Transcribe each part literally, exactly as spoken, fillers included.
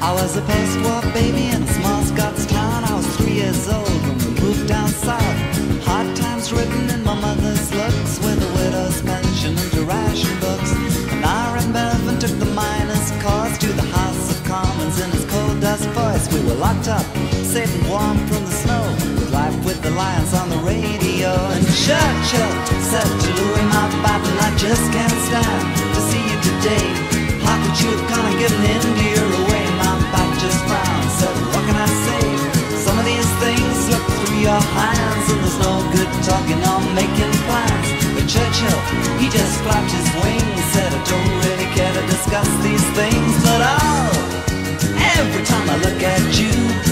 I was a post-war baby in a small Scots town. I was three years old when we moved down south. Hard times written in my mother's looks, with a widow's pension and the ration books. Aneurin Bevan took the miners' cause to the House of Commons in his cold dust voice. We were locked up, safe and warm from the snow, with Life with the Lyons on the radio. And Churchill said to Louis Mountbatten, I just can't stand to see you today. How could you have gone and given India away? Mountbatten just frowned, said, what can I say? Some of these things slip through your hands, and there's no good talking or making plans. But Churchill, he just clapped his wings, said, I don't really care to discuss these things. But oh, every time I look at you,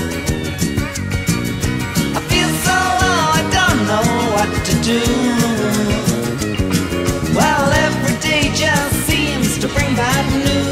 I feel so low, I don't know what to do. Well, every day just seems to bring bad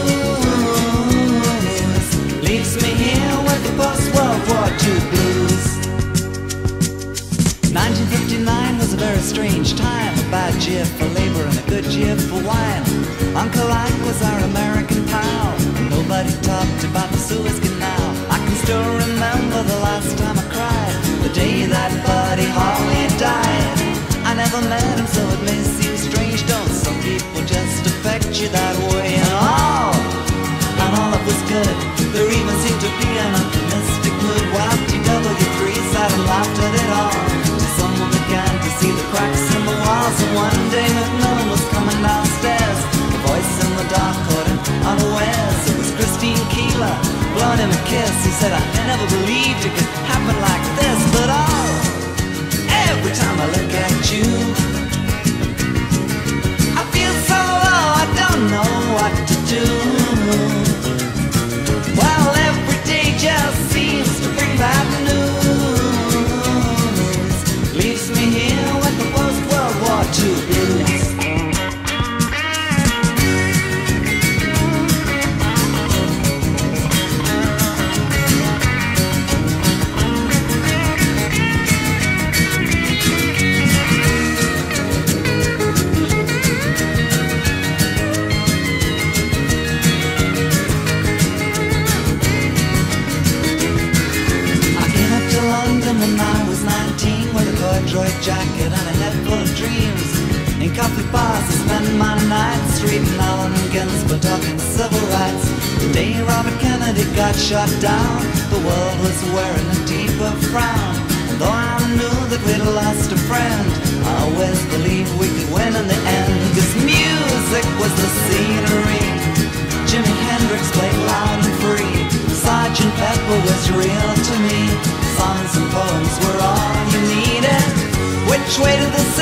news, leaves me here with the post-World War Two blues. nineteen fifty-nine was a very strange time, a bad year for labor and a good year for wine. Uncle Ike was our American pal, and nobody talked about the Suez Canal. I can still remember the last time I cried, the day that Buddy Holly died. I never met him, so it may seem strange. Don't some people just affect you that way? And all, and all that was good, there even seemed to be an optimistic mood, while T W three sat and laughed at it all. Someone began to see the cracks in the walls, and one day McMillan was coming downstairs. A voice in the dark caught him unawares. It was Christine Keeler blowing him a kiss. He said, I never believed it could happen like this. But oh, every time I look at you, I feel so low, I don't know what to do. Well, every day just seems to bring bad news, leaves me here with the post-World War Two blues. When I was nineteen, with a corduroy jacket and a head full of dreams, in coffee bars I spent my nights reading Allen Ginsberg, talking civil rights. The day Robert Kennedy got shot down, the world was wearing a deeper frown. And though I knew that we'd lost a friend, I always believed we could win in the end. Cause music was the scenery, Jimi Hendrix played loud and free, Sergeant Pepper was real to me. Songs and poems were all you needed. Which way did the